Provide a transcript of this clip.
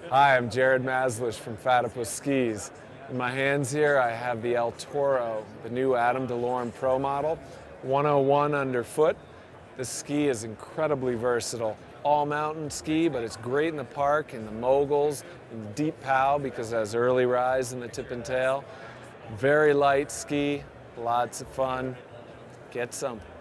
Hi, I'm Jared Maslish from Fat-ypus Skis. In my hands here I have the L-Toro, the new Adam Delorme Pro model, 101 underfoot. This ski is incredibly versatile. All mountain ski, but it's great in the park, in the moguls, in the deep pow because it has early rise in the tip and tail. Very light ski, lots of fun. Get some.